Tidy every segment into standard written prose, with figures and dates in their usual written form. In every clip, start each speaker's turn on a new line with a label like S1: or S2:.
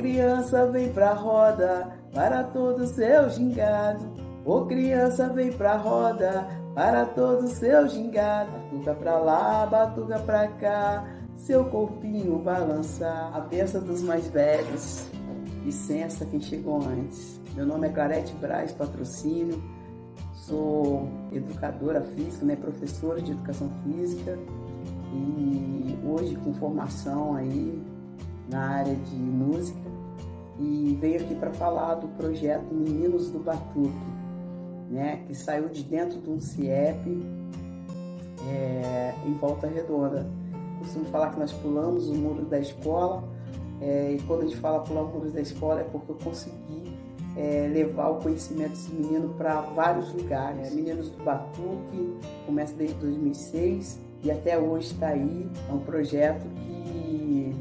S1: criança, vem pra roda, para todo seu gingado. Ô criança, vem pra roda, para todo seu gingado. Batuca pra lá, batuca pra cá, seu corpinho balançar. A bênção dos mais velhos. Licença quem chegou antes. Meu nome é Clarete Braz Patrocínio. Sou educadora física, né, professora de educação física. E hoje com formação aí na área de música. E venho aqui para falar do projeto Meninos do Batuque, né, que saiu de dentro de um CIEP em Volta Redonda. Costumo falar que nós pulamos o muro da escola, e quando a gente fala pular o muro da escola é porque eu consegui levar o conhecimento desse menino para vários lugares. Meninos do Batuque começa desde 2006 e até hoje está aí. É um projeto que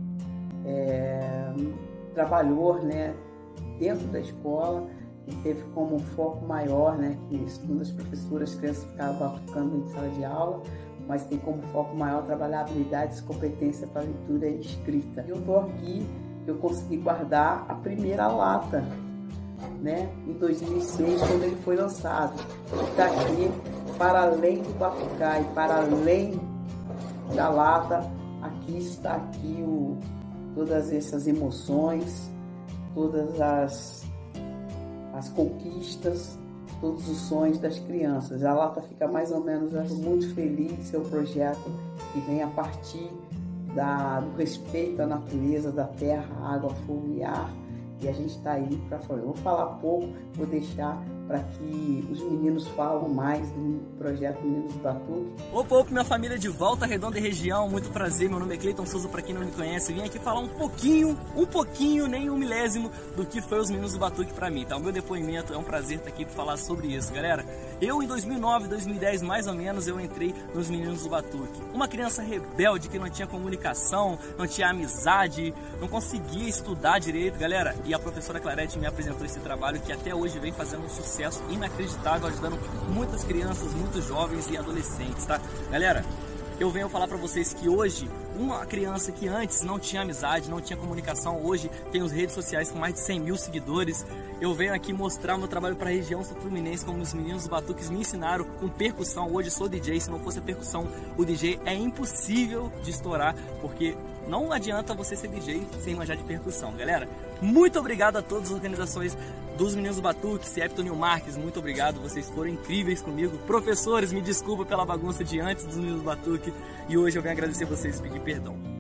S1: trabalhou, né, dentro da escola e teve como foco maior, né, que segundo as professoras, as crianças ficavam batucando em sala de aula, mas tem como foco maior trabalhar habilidades, competência para leitura e escrita. Eu estou aqui, eu consegui guardar a primeira lata, né, em 2006, quando ele foi lançado. Está aqui, para além do batucai, para além da lata, aqui está aqui todas essas emoções, todas as conquistas, todos os sonhos das crianças. A lata fica mais ou menos, eu acho muito feliz, seu projeto que vem a partir do respeito à natureza, da terra, água, fogo e ar. E a gente está aí para falar. Eu vou falar pouco, vou deixar para que os meninos falem mais do projeto Meninos do Batuque.
S2: Opa, minha família de Volta Redonda e região, muito prazer, meu nome é Cleiton Souza, para quem não me conhece, vim aqui falar um pouquinho, nem um milésimo do que foi os Meninos do Batuque para mim, tá? O meu depoimento é um prazer estar aqui para falar sobre isso, galera. Eu em 2009, 2010 mais ou menos, eu entrei nos Meninos do Batuque. Uma criança rebelde que não tinha comunicação, não tinha amizade, não conseguia estudar direito, galera. E a professora Clarete me apresentou esse trabalho que até hoje vem fazendo um sucesso inacreditável, ajudando muitas crianças, muitos jovens e adolescentes, tá? Galera, eu venho falar pra vocês que hoje, uma criança que antes não tinha amizade, não tinha comunicação, hoje tem as redes sociais com mais de 100 mil seguidores. Eu venho aqui mostrar meu trabalho para a região sul-fluminense, como os Meninos do Batuques me ensinaram com percussão. Hoje sou DJ, se não fosse a percussão, o DJ é impossível de estourar, porque não adianta você ser DJ sem manjar de percussão, galera. Muito obrigado a todas as organizações dos Meninos do Batuque, CIEP Toninho Marques, muito obrigado, vocês foram incríveis comigo. Professores, me desculpa pela bagunça de antes dos Meninos do Batuque, e hoje eu venho agradecer vocês e pedir perdão.